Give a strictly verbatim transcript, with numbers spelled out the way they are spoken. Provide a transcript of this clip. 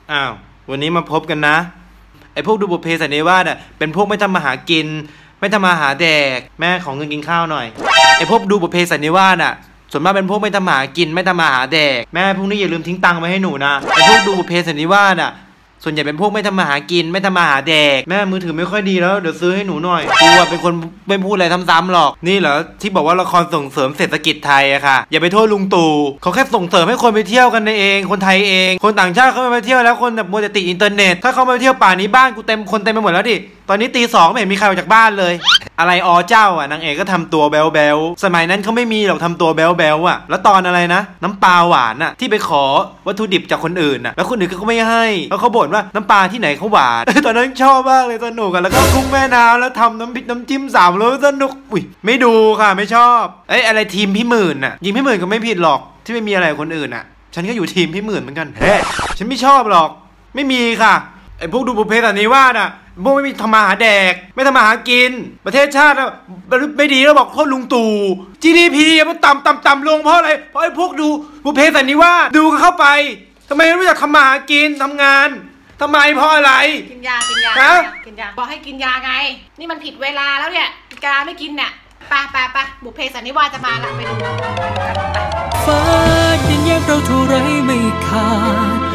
อ้าววันนี้มาพบกันนะไอ้พวกดูบุพเพสันนิวาสอ่ะเป็นพวกไม่ทำมาหากินไม่ทำมาหาแดกแม่ของเงินกินข้าวหน่อยไอ้พวกดูบุพเพสันนิวาสอ่ะส่วนมากเป็นพวกไม่ทำมาหากินไม่ทำมาหาแดกแม่พวกนี้อย่าลืมทิ้งตังค์ไว้ให้หนูนะไอ้พวกดูบุพเพสันนิวาสอ่ะส่วนใหญ่เป็นพวกไม่ทำมาหากินไม่ทำมาหาแดกแม่มือถือไม่ค่อยดีแล้วเดี๋ยวซื้อให้หนูหน่อยกูเป็นคนไม่พูดอะไรซ้ำๆหรอกนี่เหรอที่บอกว่าละครส่งเสริมเศรษฐกิจไทยอะค่ะอย่าไปโทษลุงตู่เขาแค่ส่งเสริมให้คนไปเที่ยวกันเองคนไทยเองคนต่างชาติเขาไปเที่ยวแล้วคนแบบมัวแต่ติดอินเทอร์เน็ตถ้าเขาไปเที่ยวป่านี้บ้านกูเต็มคนเต็มไปหมดแล้วดิตอนนี้ตีสองไม่เห็นมีใครออกจากบ้านเลยอะไรอ๋อเจ้าอ่ะนางเอกก็ทำตัวแบลแบลสมัยนั้นเขาไม่มีหรอกทำตัวแบลแบลอ่ะแล้วตอนอะไรนะน้ำปลาหวานอ่ะที่ไปขอวัตถุดิบจากคนอื่นอ่ะแล้วคนอื่นก็ไม่ให้แล้วเขาบ่นว่าน้ำปลาที่ไหนเขาหวาน ตอนนั้นชอบมากเลยสนุกกันแล้วก็กุ้งแม่น้ำแล้วทำน้ำพริกน้ำจิ้มสามรสสนุกอุ้ยไม่ดูค่ะไม่ชอบเอ้ยอะไรทีมพี่หมื่นอ่ะยิงพี่หมื่นก็ไม่ผิดหรอกที่ไม่มีอะไรคนอื่นอ่ะฉันก็อยู่ทีมพี่หมื่นเหมือนกันเฮ้ฉันไม่ชอบหรอกไม่มีค่ะไอ้พวกดูบุพเพสันนิวาสอ่ะพวกไม่มีทำมาหาแดกไม่ทำมาหากินประเทศชาติไม่ดีแล้วบอกโทษลุงตู่ จี ดี พี มันต่ำต่ำต่ำลงเพราะอะไรเพราะไอ้พวกดูบุพเพสันนิวาสดูเข้าไปทำไมไม่รู้จักทำมาหากินทำงานทำไมเพราะอะไรกินยากินยากินยาบอกให้กินยาไงนี่มันผิดเวลาแล้วเนี่ยกาไม่กินเนี่ยไปไปไปบุพเพสันนิวาสจะมาละไปดูฟ้ายันแยกเราเท่าไรไม่ขาด